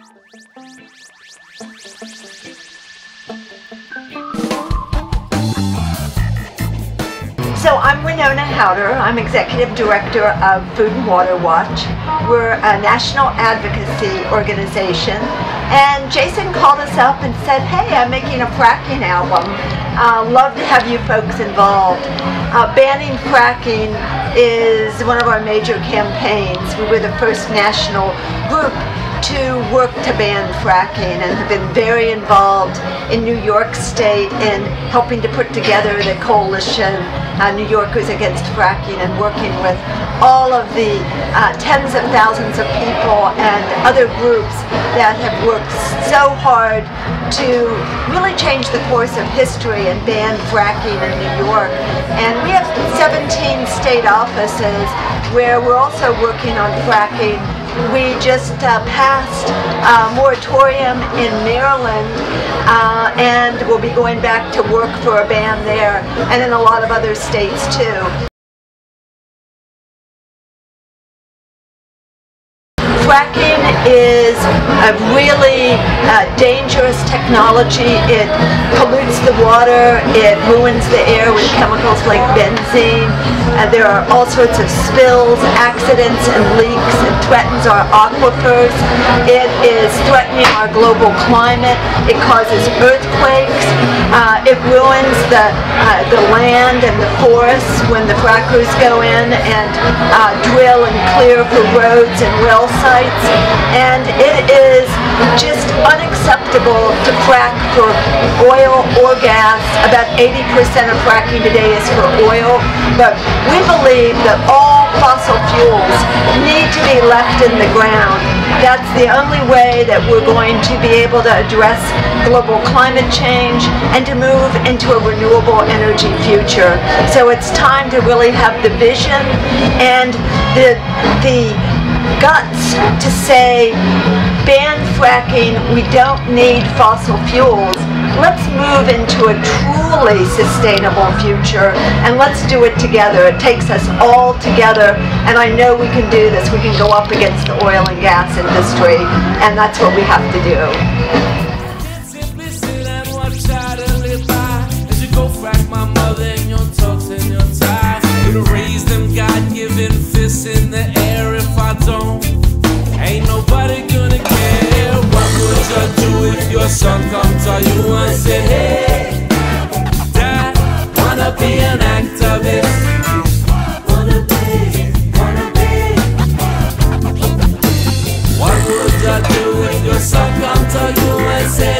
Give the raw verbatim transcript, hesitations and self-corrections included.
So I'm Wenonah Hauter. I'm Executive Director of Food and Water Watch. We're a national advocacy organization. And Jason called us up and said, hey, I'm making a fracking album. Uh, love to have you folks involved. Uh, banning fracking is one of our major campaigns. We were the first national group to work to ban fracking and have been very involved in New York State in helping to put together the coalition, uh, New Yorkers Against Fracking, and working with all of the uh, tens of thousands of people and other groups that have worked so hard to really change the course of history and ban fracking in New York. And we have seventeen state offices where we're also working on fracking. We just uh, passed a moratorium in Maryland, uh, and we'll be going back to work for a ban there, and in a lot of other states too. Fracking is a really uh, dangerous technology. It pollutes the water, it ruins the air with chemicals like benzene. Uh, there are all sorts of spills, accidents, and leaks. It threatens our aquifers. It is threatening our global climate. It causes earthquakes. Uh, it ruins the, uh, the land and the forests when the frackers go in and uh, drill and clear for roads and well sites. And it is just unacceptable to frack for oil or gas. About eighty percent of fracking today is for oil, but we believe that all fossil fuels need to be left in the ground. That's the only way that we're going to be able to address global climate change and to move into a renewable energy future. So it's time to really have the vision and the the guts to say, ban fracking, we don't need fossil fuels. Let's move into a truly sustainable future, and let's do it together. It takes us all together, and I know we can do this. We can go up against the oil and gas industry, and that's what we have to do. In the air if I don't, ain't nobody gonna care. What would you do if your son come to you and said, hey, Dad, wanna be an activist? Wanna be, wanna be. What would you do if your son come to you and said,